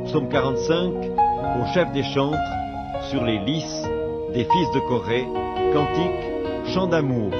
Psaume 45, au chef des chantres, sur les lys des fils de Corée, cantique, chant d'amour.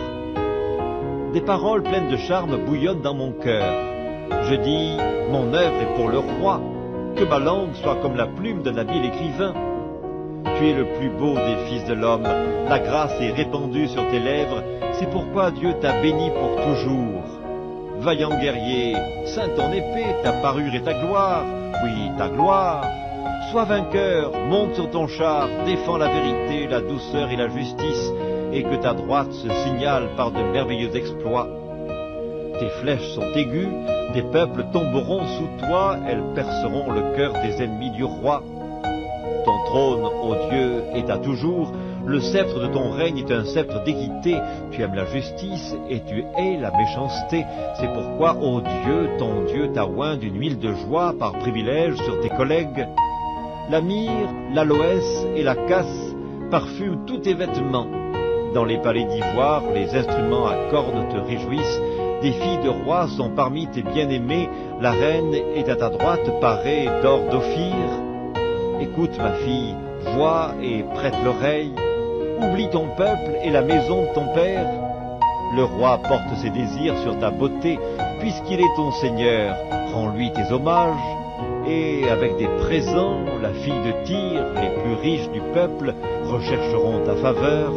Des paroles pleines de charme bouillonnent dans mon cœur. Je dis, mon œuvre est pour le roi, que ma langue soit comme la plume d'un habile écrivain. Tu es le plus beau des fils de l'homme, la grâce est répandue sur tes lèvres, c'est pourquoi Dieu t'a béni pour toujours. Vaillant guerrier, ceins ton épée, ta parure et ta gloire, oui, ta gloire. Sois vainqueur, monte sur ton char, défends la vérité, la douceur et la justice, et que ta droite se signale par de merveilleux exploits. Tes flèches sont aiguës, des peuples tomberont sous toi, elles perceront le cœur des ennemis du roi. Ton trône, ô Dieu, est à toujours, le sceptre de ton règne est un sceptre d'équité, tu aimes la justice et tu hais la méchanceté. C'est pourquoi, ô Dieu, ton Dieu t'a oint d'une huile de joie par privilège sur tes collègues. La myrrhe, l'aloès et la casse parfument tous tes vêtements. Dans les palais d'ivoire, les instruments à cornes te réjouissent. Des filles de rois sont parmi tes bien-aimés. La reine est à ta droite parée d'or d'Ophir. Écoute, ma fille, vois et prête l'oreille. Oublie ton peuple et la maison de ton père. Le roi porte ses désirs sur ta beauté. Puisqu'il est ton seigneur, rends-lui tes hommages. Et avec des présents, la fille de Tyr, les plus riches du peuple, rechercheront ta faveur.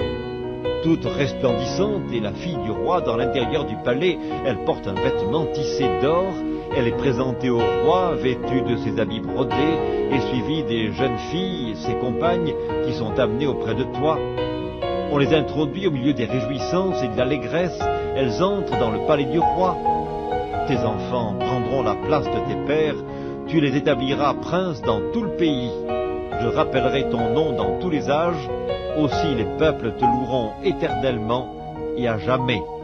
Toute resplendissante est la fille du roi dans l'intérieur du palais. Elle porte un vêtement tissé d'or. Elle est présentée au roi, vêtue de ses habits brodés, et suivie des jeunes filles, ses compagnes, qui sont amenées auprès de toi. On les introduit au milieu des réjouissances et de l'allégresse. Elles entrent dans le palais du roi. Tes enfants prendront la place de tes pères. Tu les établiras princes dans tout le pays. Je rappellerai ton nom dans tous les âges. Aussi les peuples te loueront éternellement et à jamais.